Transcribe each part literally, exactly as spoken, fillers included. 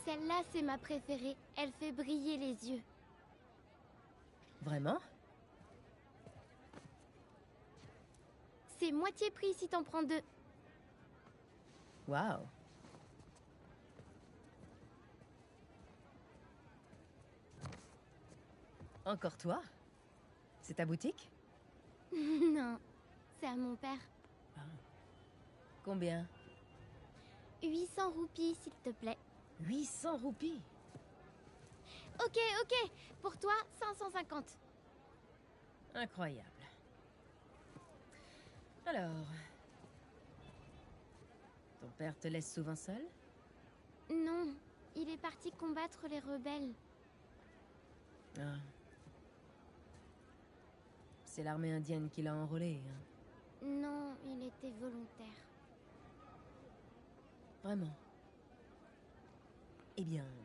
Celle-là, c'est ma préférée. Elle fait briller les yeux. Vraiment? C'est moitié prix si t'en prends deux. Waouh. Encore toi? C'est ta boutique? Non, c'est à mon père. Ah. Combien? huit cents roupies, s'il te plaît. huit cents roupies? Ok, ok. Pour toi, cinq cent cinquante. Incroyable. Alors... Ton père te laisse souvent seul? Non, il est parti combattre les rebelles. Ah. C'est l'armée indienne qui l'a enrôlé, hein? Non, il était volontaire. Vraiment? Eh bien...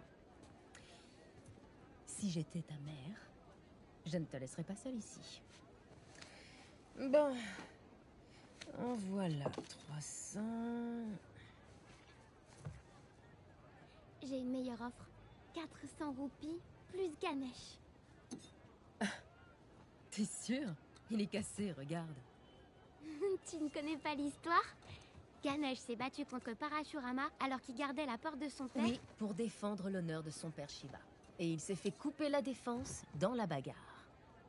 Si j'étais ta mère, je ne te laisserais pas seule ici. Bon... En voilà, trois cents... J'ai une meilleure offre. quatre cents roupies, plus Ganesh. T'es sûr? Il est cassé, regarde. Tu ne connais pas l'histoire? Ganesh s'est battu contre Parashurama alors qu'il gardait la porte de son père. Oui, pour défendre l'honneur de son père Shiva. Et il s'est fait couper la défense dans la bagarre.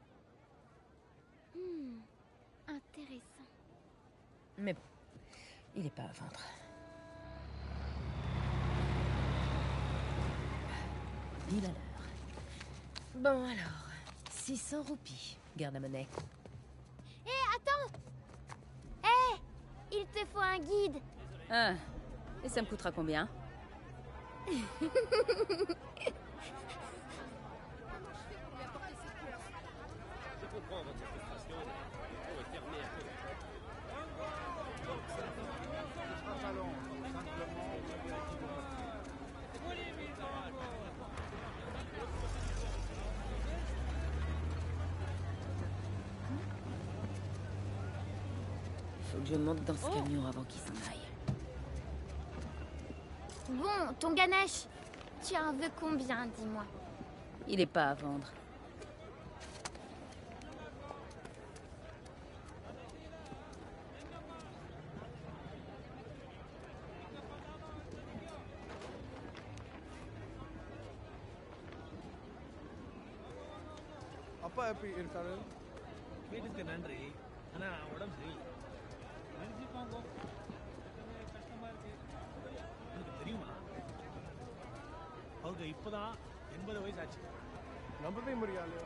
Hmm, intéressant. Mais bon, il est pas à vendre. Il a l'heure. Bon alors, six cents roupies. Garde la monnaie. Hé, hey, attends! Hé hey, il te faut un guide. Ah, et ça me coûtera combien? Je comprends votre frustration. Il faut fermer à côté. Faut que je monte dans ce Oh. camion avant qu'il s'en aille. Bon, ton Ganesh. Tu en veux combien, dis-moi? Il est pas à vendre. அப்பா எப்படி இருக்காரு? வீட்டுக்கு நன்றி. ஆனா உடம்பு சரியில்லை. நினைச்சுப்பாங்க. கஷ்டமா இருக்கு. எனக்கு தெரியுமா? அவருக்கு இப்பதான் எண்பது வயசு ஆச்சு. நம்பவே முடியலையா?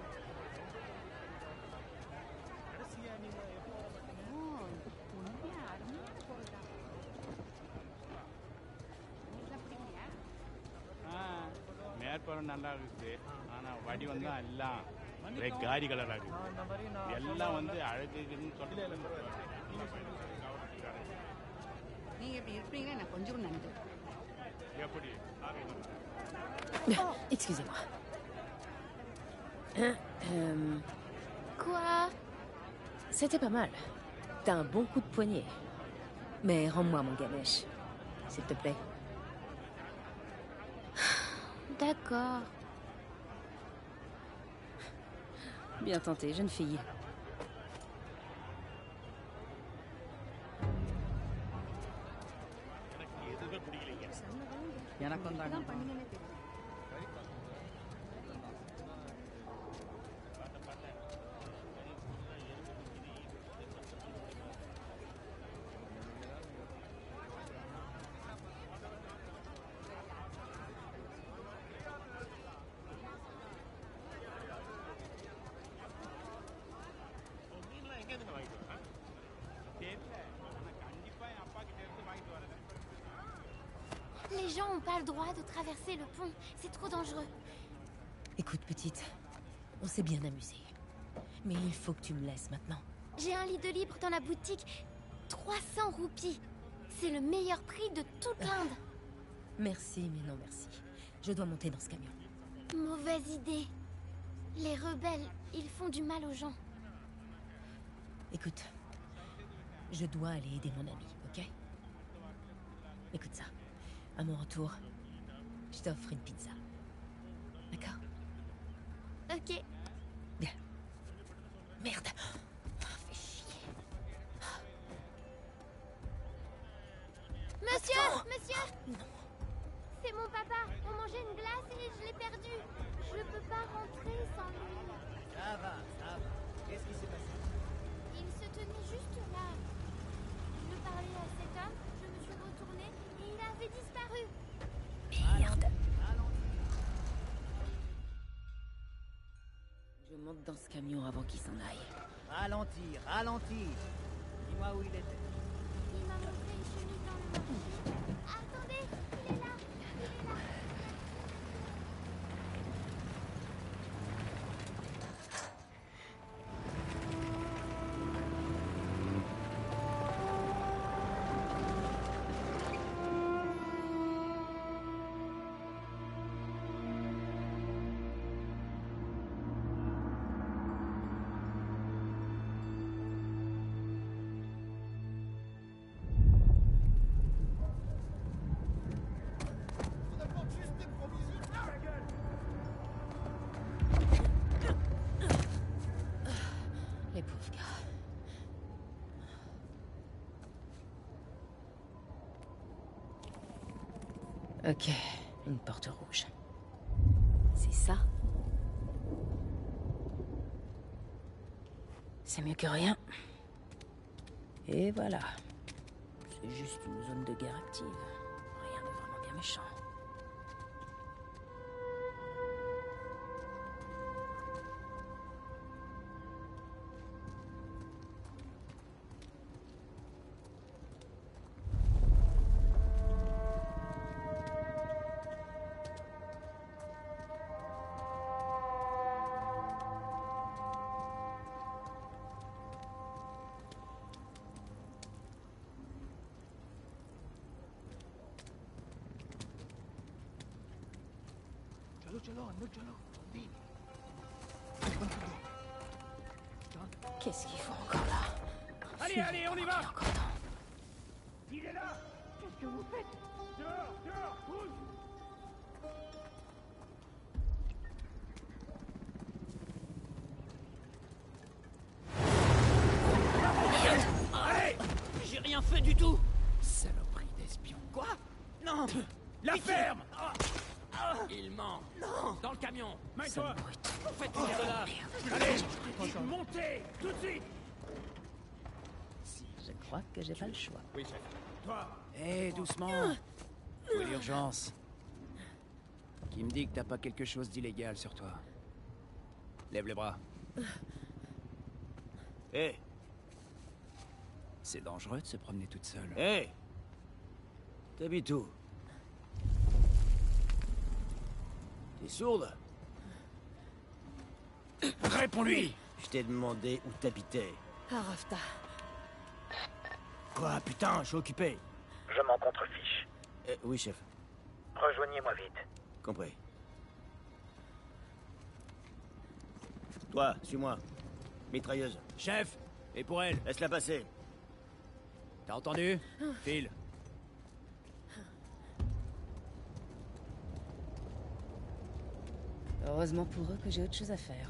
கடைசியா நீங்க எப்போ வர மாட்டீங்க? மேற்பரம் நல்லா இருக்குது ஆனா வடி வந்தா எல்லாம் ஒரே காரி கலரா இருக்குது எல்லாம் வந்து அழகுன்னு சொல்லி நீங்க இப்படி இருப்பீங்கன்னா எனக்கு கொஞ்சம் நன்றி. எப்படி Excusez-moi. Euh, Quoi? C'était pas mal. T'as un bon coup de poignet. Mais rends-moi mon Ganesh, s'il te plaît. D'accord. Bien tenté, jeune fille. எனக்கு எதுவுமே பிடிக்கலைங்க. எனக்கு வந்தாங்க. மீன்லாம் எங்க இருந்து வாங்கிட்டு வரேன்? தெரியல ஆனா கண்டிப்பா என் அப்பா கிட்ட இருந்து வாங்கிட்டு வரேன். Les gens n'ont pas le droit de traverser le pont. C'est trop dangereux. Écoute, petite, on s'est bien amusé. Mais il faut que tu me laisses maintenant. J'ai un lit de libre dans la boutique. trois cents roupies. C'est le meilleur prix de toute l'Inde. Merci, mais non merci. Je dois monter dans ce camion. Mauvaise idée. Les rebelles, ils font du mal aux gens. Écoute, je dois aller aider mon ami, ok? Écoute ça. À mon retour, Je t'offre une pizza. D'accord? Ok. Bien. Merde. Oh, fais chier. Monsieur, Attends. monsieur, Non. c'est mon papa. On mangeait une glace et je l'ai perdu. Je peux pas rentrer sans lui. Ça va, ça va. Qu'est-ce qui s'est passé? Il se tenait juste là. Je parlais à cet homme, je me suis retournée et il avait disparu. Merde. Je monte dans ce camion avant qu'il s'en aille. Ralentir, ralentir. Dis-moi où il était. Il m'a montré une chemise dans le marché. Attendez, il est là. Il est là. Les pauvres gars. Ok, une porte rouge. C'est ça? C'est mieux que rien. Et voilà. C'est juste une zone de guerre active. Rien de vraiment bien méchant. Qu'est-ce qu'ils font encore là? Allez, allez, on y va! Encore temps. Il est là! Qu'est-ce que vous faites? Dehors, dehors, pousse! Allez! J'ai rien fait du tout. Saloperie d'espion. Quoi? Non. La ferme! Il ment. Non. Dans le camion. Mets-toi! Faites tout cela. Allez! Montez! Tout de suite! Je crois que j'ai pas le choix. Oui, chef. Toi! Hé, doucement. Où est l'urgence? Qui me dit que t'as pas quelque chose d'illégal sur toi? Lève les bras. Hé, C'est dangereux de se promener toute seule. hé. T'habites où? T'es sourde? Réponds-lui! Je t'ai demandé où t'habitais. Ah, Rafta. Quoi, putain, je suis occupé. Je m'en contrefiche. Euh, oui, chef. Rejoignez-moi vite. Compris. Toi, suis-moi. Mitrailleuse. Chef! Et pour elle? Laisse-la passer. T'as entendu? File. Heureusement pour eux que j'ai autre chose à faire.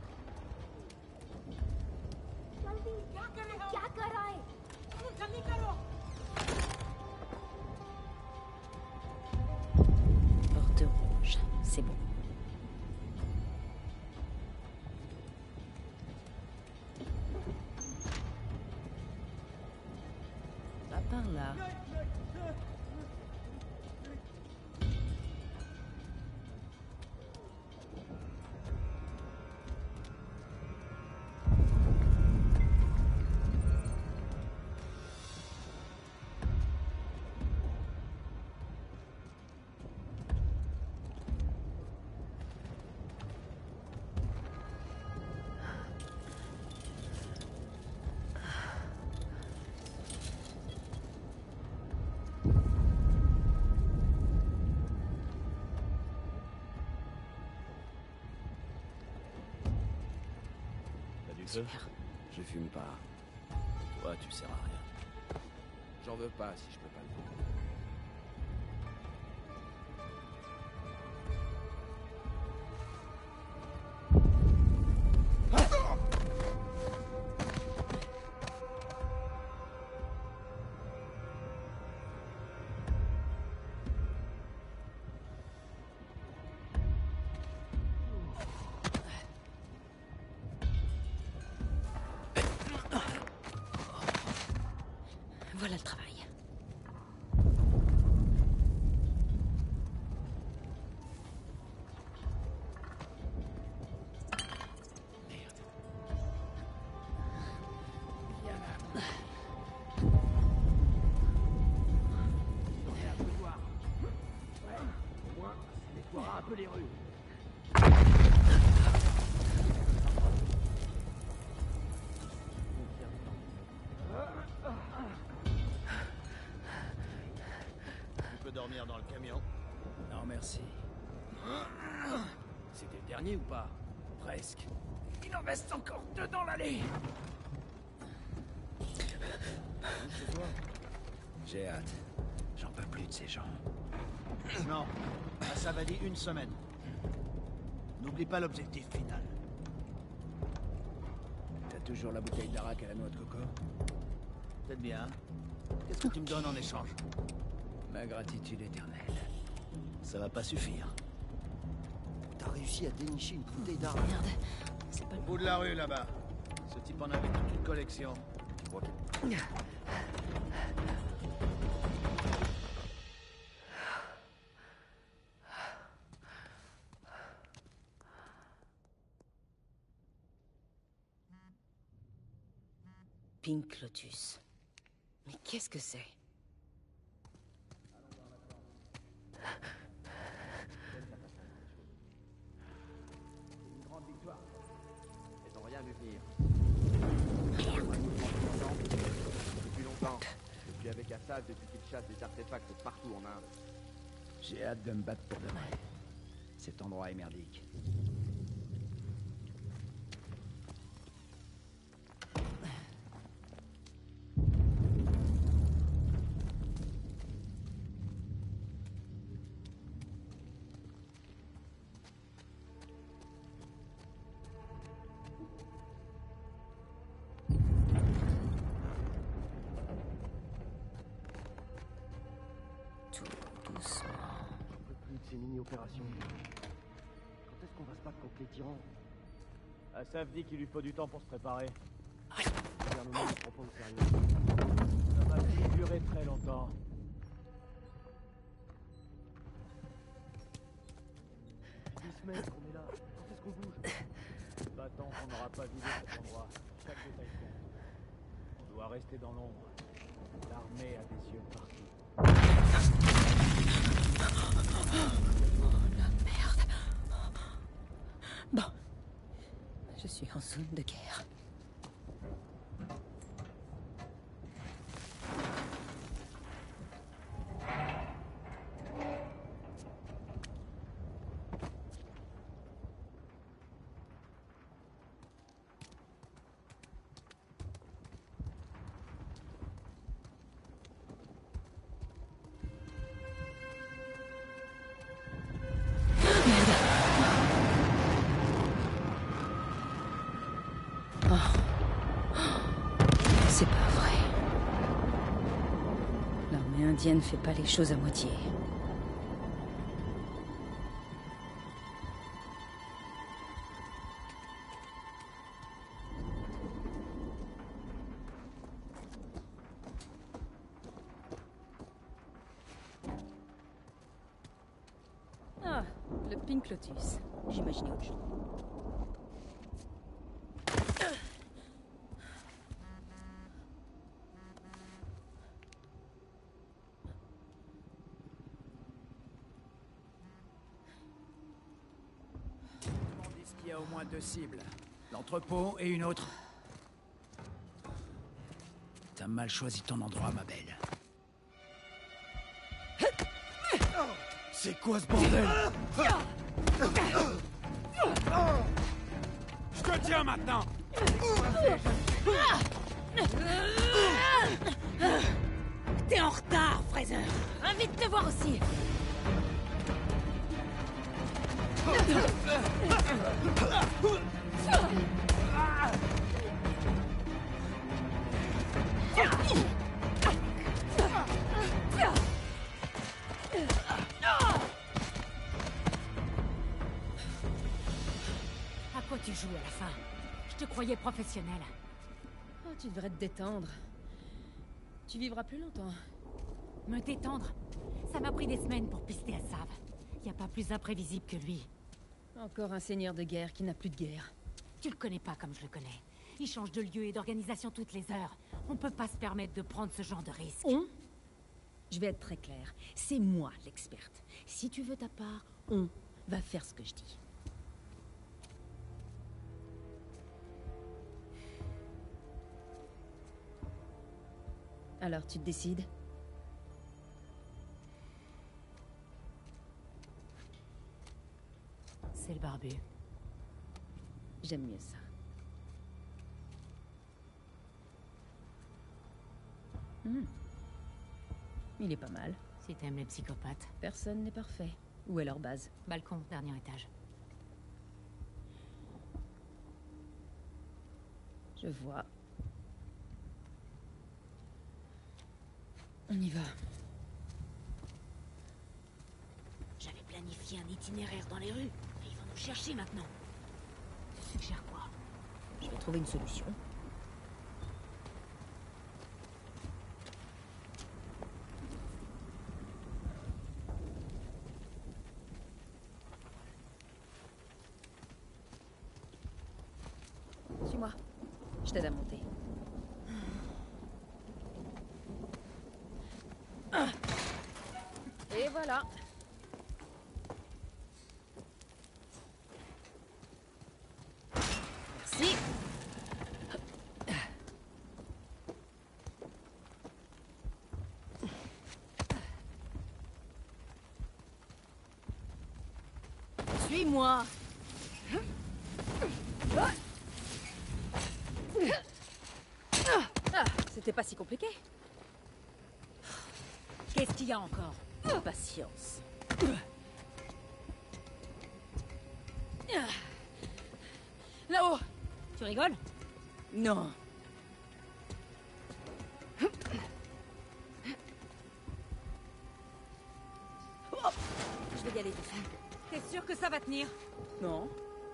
Porte rouge, c'est bon. Va par là. T'as du feu? Super. Je fume pas. Toi, tu sers à rien. J'en veux pas si je peux pas le Voilà le travail. Dormir dans le camion? Non, merci. C'était le dernier ou pas? Presque. Il en reste encore deux dans l'allée. J'ai hâte. J'en peux plus de ces gens. Non, à Savali, une semaine. N'oublie pas l'objectif final. T'as toujours la bouteille d'arak à la noix de coco? Peut-être bien. Qu'est-ce que tu me donnes en échange? Ma gratitude éternelle. Ça va pas suffire. T'as réussi à dénicher une bouteille d'arak. Merde, c'est pas le Au bout de la rue, là-bas. Ce type en avait toute une collection. Tu crois qu'il... Pink Lotus. Mais qu'est-ce que c'est? Une grande victoire. Ils n'ont rien vu venir. Depuis longtemps. Je suis avec Assad depuis qu'il chasse des artefacts partout en Inde. J'ai hâte de me battre pour demain. Cet endroit est merdique. Ces mini-opérations. Quand est-ce qu'on va se battre contre les tyrans? Assaf dit qu'il lui faut du temps pour se préparer. Le gouvernement ne prend pas au sérieux. Ça va plus durer très longtemps. dix semaines qu'on est là. Quand est-ce qu'on bouge? Pas tant qu'on n'aura pas vidé cet endroit. Chaque détail compte. On doit rester dans l'ombre. L'armée a des yeux partout. Oh la merde. Bon. Je suis en zone de guerre. C'est pas vrai. L'armée indienne fait pas les choses à moitié. Ah, le Pink Lotus. J'imaginais autre chose. Il y a au moins deux cibles. L'entrepôt et une autre. T'as mal choisi ton endroit, ma belle. C'est quoi ce bordel? Je te tiens maintenant. T'es en retard, Fraser. Invite te voir aussi. À quoi tu joues à la fin? Je te croyais professionnel. Oh, tu devrais te détendre. Tu vivras plus longtemps. Me détendre. Ça m'a pris des semaines pour pister à Sav. Y a pas plus imprévisible que lui. Encore un seigneur de guerre qui n'a plus de guerre. Tu le connais pas comme je le connais. Il change de lieu et d'organisation toutes les heures. On peut pas se permettre de prendre ce genre de risque. On? Je vais être très claire. C'est moi l'experte. Si tu veux ta part, on va faire ce que je dis. Alors, tu te décides? C'est le barbu. J'aime mieux ça. Hmm. Il est pas mal. Si t'aimes les psychopathes. Personne n'est parfait. Où est leur base? Balcon, dernier étage. Je vois. On y va. J'avais planifié un itinéraire dans les rues. Et ils vont nous chercher maintenant. Tu suggères quoi? Je vais trouver une solution. Suis-moi. Je t'aide à monter. Et voilà. Merci. Suis-moi. Ah, c'était pas si compliqué. Qu'est-ce qu'il y a encore? Patience. Là-haut. Tu rigoles? Non. Je vais y aller dessus. T'es sûr que ça va tenir? Non.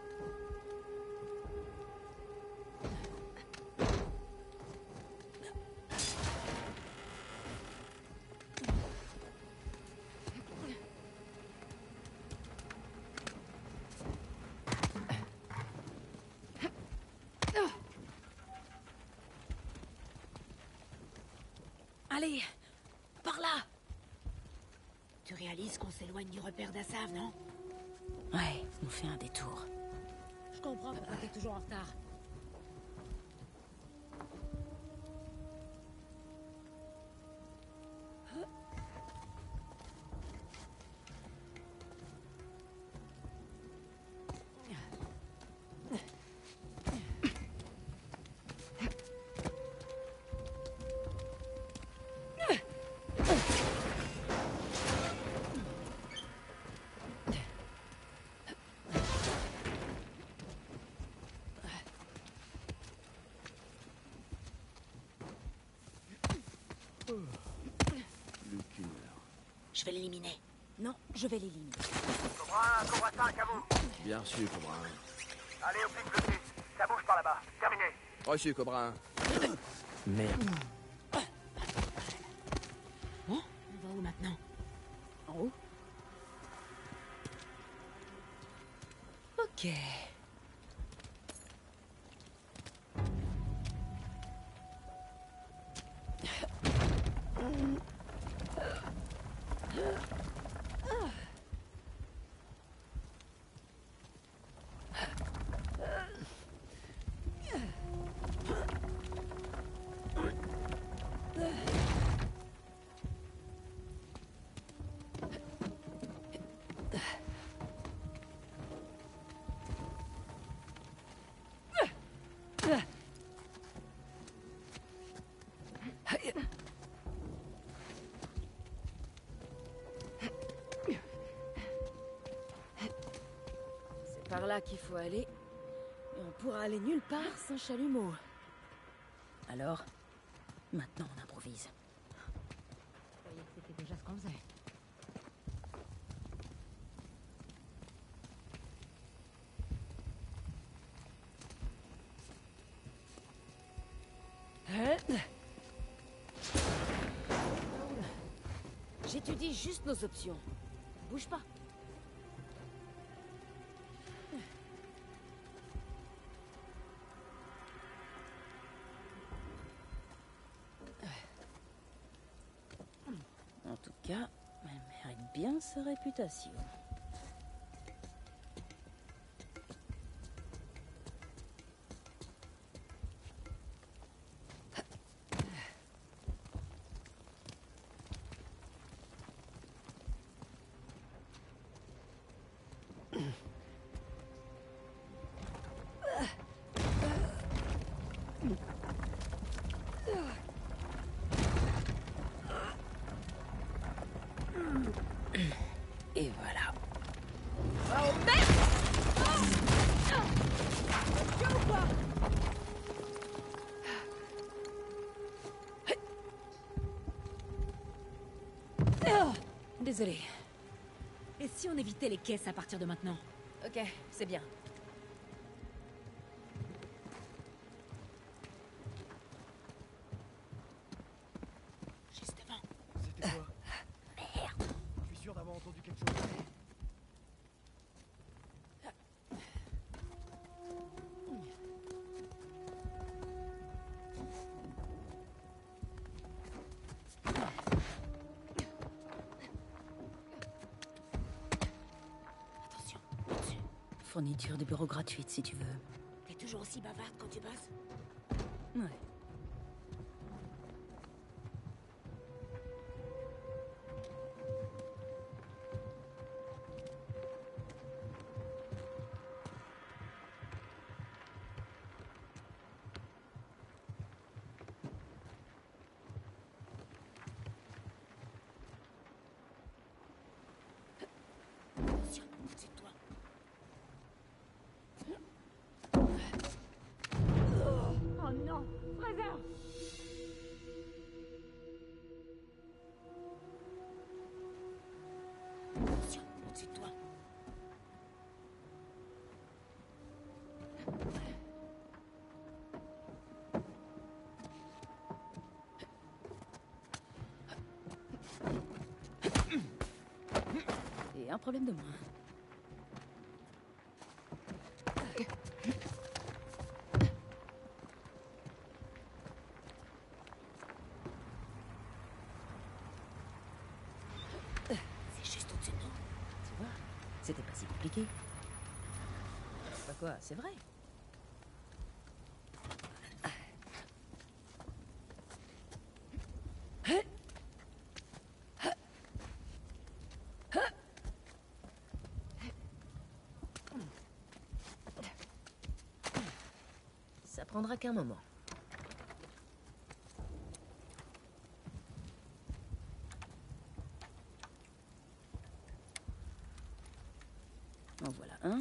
Allez, par là. Tu réalises qu'on s'éloigne du repère d'Assav, non? Ouais, on fait un détour. Je comprends pourquoi t'es toujours en retard. Je vais l'éliminer. Non, je vais l'éliminer. Cobra un, Cobra cinq, à vous. Bien reçu, Cobra un. Allez au pic de six. Ça bouge par là-bas. Terminé. Reçu, Cobra un. Merde. Bon, on va où maintenant? En haut. Ok. C'est par là qu'il faut aller. Et on pourra aller nulle part sans chalumeau. Alors, maintenant on improvise. Je croyais que c'était déjà ce qu'on faisait. Étudie juste nos options. Bouge pas. En tout cas, elle mérite bien sa réputation. Et voilà. Oh merde! Désolée. Et si on évitait les caisses à partir de maintenant? Ok, c'est bien. Juste devant. C'était quoi? Merde. Je suis sûr d'avoir entendu quelque chose. Attention, au-dessus. Fourniture de bureau gratuite si tu veux. T'es toujours aussi bavarde quand tu bosses? Ouais. Attention, au-dessus de toi. Oh non, Fraser! Attention, au-dessus de toi. Et un problème de moins. C'est juste au-dessus de nous. Tu vois, c'était pas si compliqué. Bah quoi, c'est vrai. Ça prendra qu'un moment. En voilà un.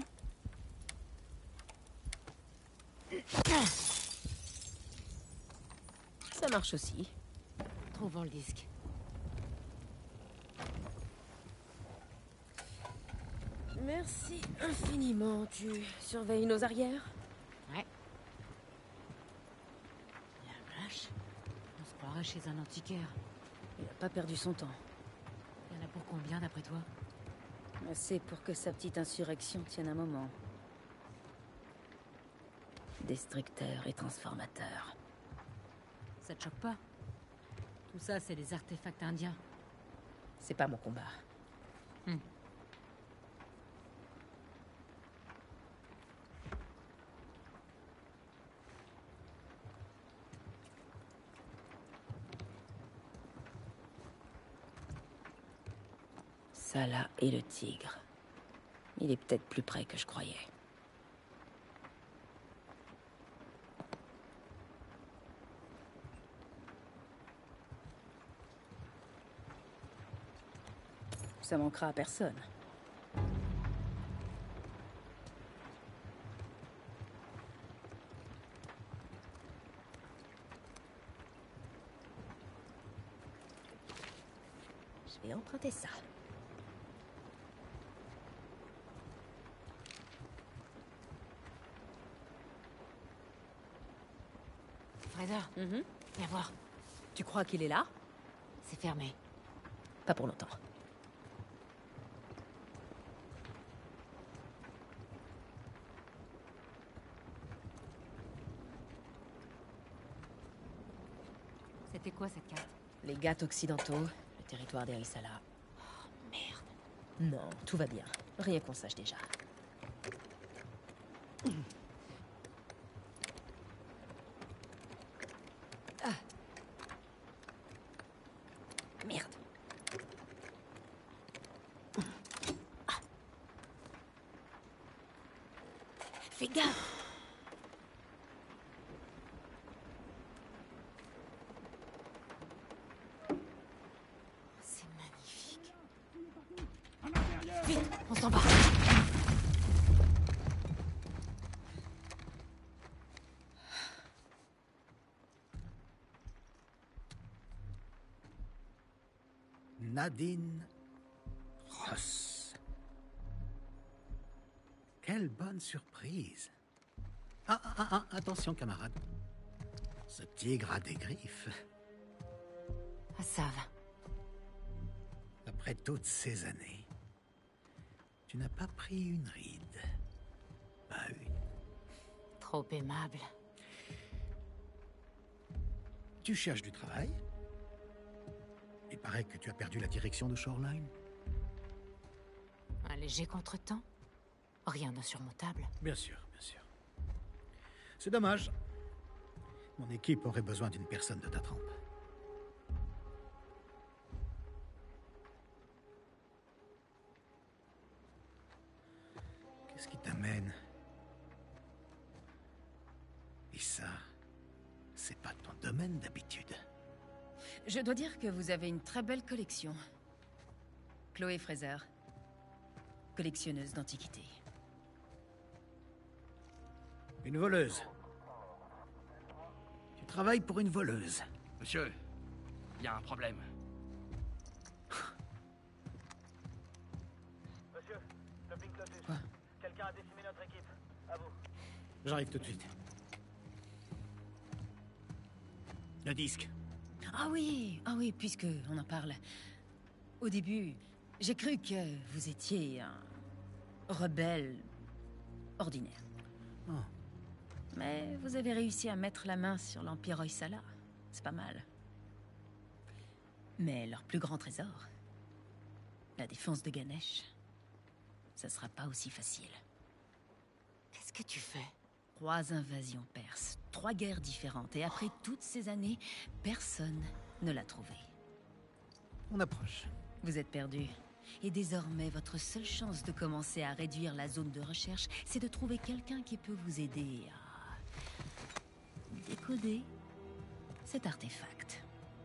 Ça marche aussi. Trouvons le disque. Merci infiniment. Tu surveilles nos arrières? Ouais. La vache. On se croirait chez un antiquaire. Il a pas perdu son temps. Il y en a pour combien d'après toi? Assez pour que sa petite insurrection tienne un moment. Destructeur et transformateur. Ça te choque pas? Tout ça, c'est des artefacts indiens. C'est pas mon combat. Hmm. Ça là et le tigre. Il est peut-être plus près que je croyais. Ça manquera à personne. Je vais emprunter ça. Fraser, Mhm. viens voir. Tu crois qu'il est là? C'est fermé. Pas pour longtemps. C'était quoi cette carte? Les Ghats occidentaux, le territoire des Risala. Oh, merde. Non, tout va bien. Rien qu'on sache déjà. Ah. Merde. Ah. Fais gaffe. C'est magnifique. Vite, on s'en va. Nadine Ross. Quelle bonne surprise. Ah, ah, ah, ah, attention, camarade. Ce tigre a des griffes. Ah, ça va. Après toutes ces années, tu n'as pas pris une ride. Pas une. Trop aimable. Tu cherches du travail? Il paraît que tu as perdu la direction de Shoreline. Un léger contretemps. Rien d'insurmontable. Bien sûr, bien sûr. C'est dommage. Mon équipe aurait besoin d'une personne de ta trempe. Qu'est-ce qui t'amène? Et ça, c'est pas ton domaine d'habitude. Je dois dire que vous avez une très belle collection. Chloé Fraser, collectionneuse d'antiquités. Une voleuse. Tu travailles pour une voleuse. Monsieur, il y a un problème. Monsieur, le Pink Lotus. Quoi? Quelqu'un a décimé notre équipe. À vous. J'arrive tout de suite. Le disque. Ah oui, ah oui, puisque on en parle. Au début, j'ai cru que vous étiez un rebelle ordinaire. Oh. Mais vous avez réussi à mettre la main sur l'Empire Hoysala. C'est pas mal. Mais leur plus grand trésor, la défense de Ganesh, ça sera pas aussi facile. Qu'est-ce que tu fais? Trois invasions perses, trois guerres différentes, et après toutes ces années, personne ne l'a trouvé. On approche. Vous êtes perdu. Et désormais, votre seule chance de commencer à réduire la zone de recherche, c'est de trouver quelqu'un qui peut vous aider à décoder cet artefact.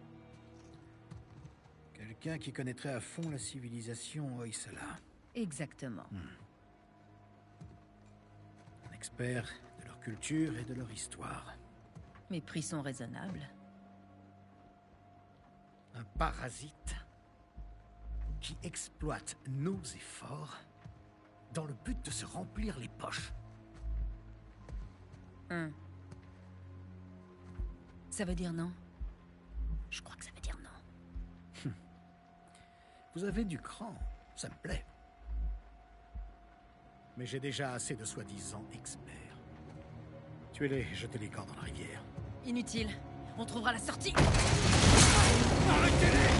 Quelqu'un qui connaîtrait à fond la civilisation Hoysala. Exactement. Hmm. Un expert de leur culture et de leur histoire. Mes prix sont raisonnables. Un parasite qui exploite nos efforts dans le but de se remplir les poches. Hum. Ça veut dire non? Je crois que ça veut dire non. Vous avez du cran, ça me plaît. Mais j'ai déjà assez de soi-disant experts. Tuez-les et jetez les corps dans la rivière. Inutile. On trouvera la sortie. Arrêtez-les!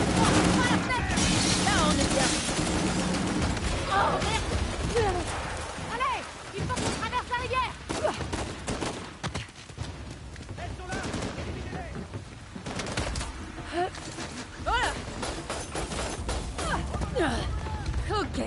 Là, on est bien. Oh, merde! Allez! Il faut qu'on traverse la rivière! Elles sont là! Éliminez-les! Voilà! Ok.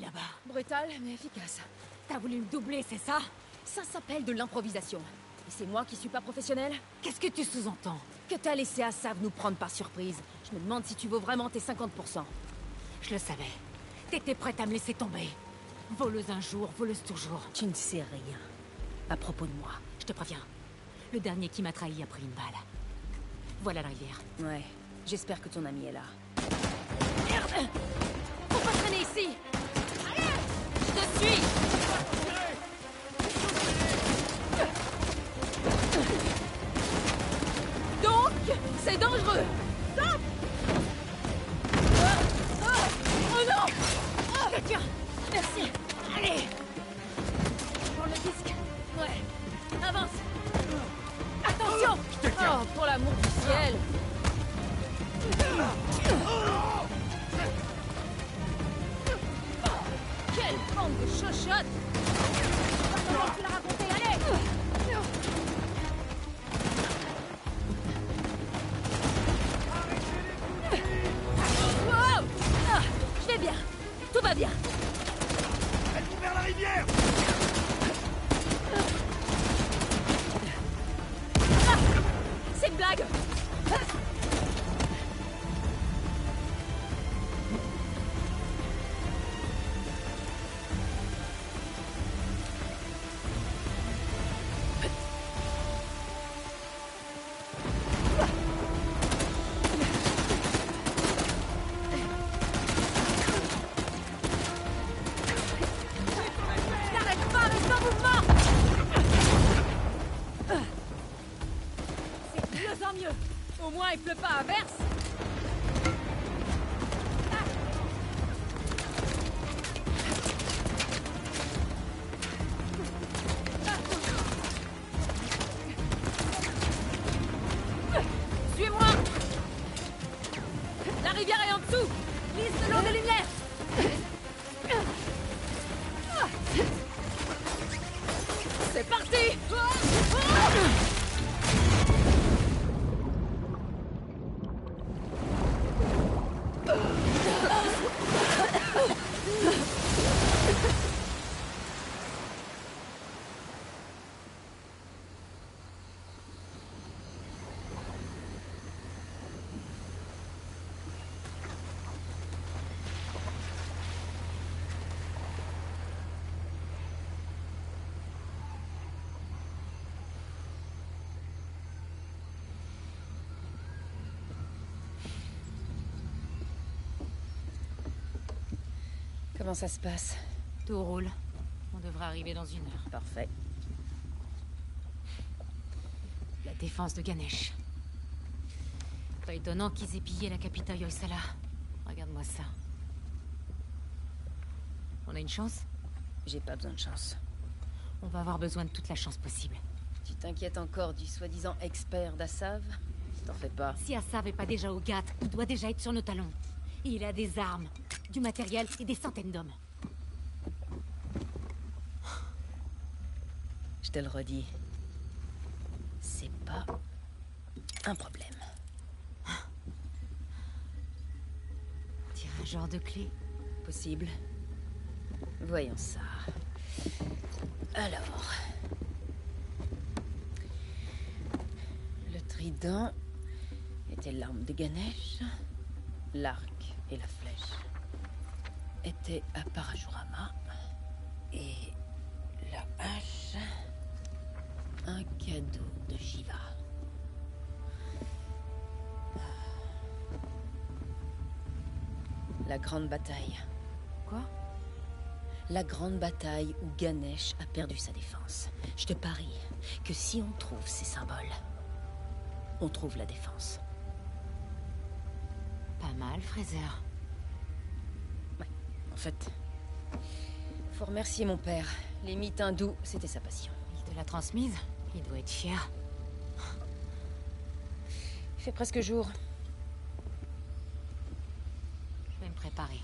là-bas. Brutal, mais efficace. T'as voulu me doubler, c'est ça? Ça s'appelle de l'improvisation. Et c'est moi qui suis pas professionnelle? Qu'est-ce que tu sous-entends? Que t'as laissé Assav nous prendre par surprise. Je me demande si tu vaux vraiment tes cinquante pour cent. Je le savais. T'étais prête à me laisser tomber. Voleuse un jour, voleuse toujours. Tu ne sais rien. À propos de moi. Je te préviens. Le dernier qui m'a trahi a pris une balle. Voilà la rivière. Ouais. J'espère que ton ami est là. Merde! Faut pas traîner ici! Allez! Je te suis! Donc, c'est dangereux! Stop! Oh, oh, oh non! Oh, tiens! Merci! Allez! Prends le disque! Ouais. Avance! Attention! Oh, pour l'amour du ciel! Quelle bande de chochottes! Comment tu l'as raconté? Allez! Wow! Ah, je vais bien. Tout va bien. Elle court vers la rivière! Ah, c'est une blague! N'arrête pas, reste en mouvement! C'est de mieux en mieux. Au moins, il pleut pas à verse. Suis-moi! La rivière est en dessous! Glisse le long des lumières! C'est parti! Comment ça se passe? Tout roule. On devrait arriver dans une heure. Parfait. La défense de Ganesh. Pas étonnant qu'ils aient pillé la capitale Hoysala. Regarde-moi ça. On a une chance? J'ai pas besoin de chance. On va avoir besoin de toute la chance possible. Tu t'inquiètes encore du soi-disant expert d'Assav? T'en fais pas. Si Assav est pas déjà au G A T, il doit déjà être sur nos talons. Il a des armes, du matériel et des centaines d'hommes. Je te le redis. C'est pas un problème. Tirageur de clés? Possible. Voyons ça. Alors... Le trident était l'arme de Ganesh. L'arc et la flèche étaient à Parashurama. Et la hache... un cadeau de Shiva. La grande bataille. Quoi? La grande bataille où Ganesh a perdu sa défense. Je te parie que si on trouve ces symboles, on trouve la défense. Pas mal, Fraser. Ouais, en fait, faut remercier mon père. Les mythes hindous, c'était sa passion. Il te l'a transmise? Il doit être fier. Il fait presque jour. Je vais me préparer.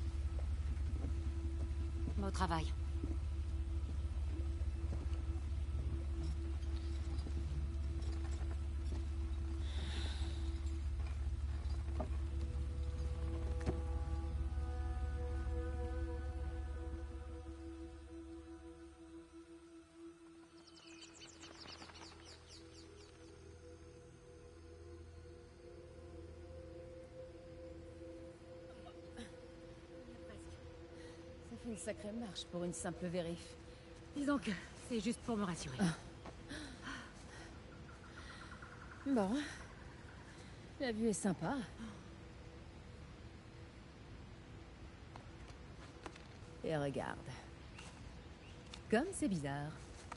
Au travail. fait une sacrée marche pour une simple vérif. Disons que c'est juste pour me rassurer. Bon. La vue est sympa. Et regarde. Comme c'est bizarre.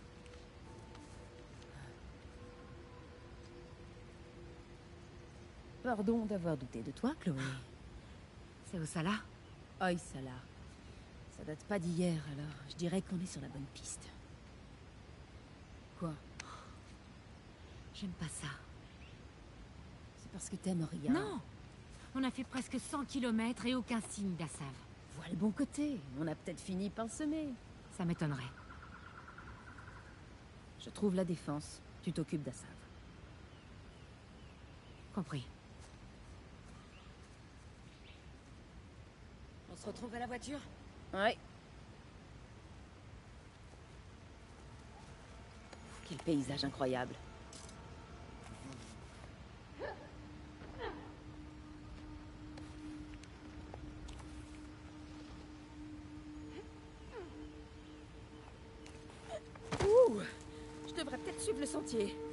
Pardon d'avoir douté de toi, Chloé. C'est Ossala? Oysala. Ça date pas d'hier, alors je dirais qu'on est sur la bonne piste. Quoi? J'aime pas ça. C'est parce que t'aimes rien. Non! On a fait presque cent kilomètres et aucun signe d'Assav. Vois le bon côté. On a peut-être fini par le semer. Ça m'étonnerait. Je trouve la défense. Tu t'occupes d'Assav. Compris. On se retrouve à la voiture? Ouais. Quel paysage incroyable. Ouh! Je devrais peut-être suivre le sentier.